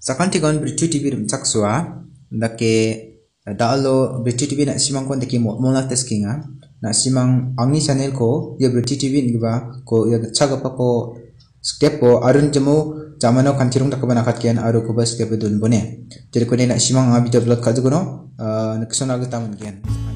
Sakantikon Britu TV rumcaksua dake daalo Britu TV nak simang kon dake mola teskinga nak simang angni channel ko ya Britu TV ngiba ko ya chagapa ko step ko arun jemu jamano kantirung takaba nakatkian aru ko ba step dun bone jadi ko nak simang abi develop kajugono nak sona gatamun kian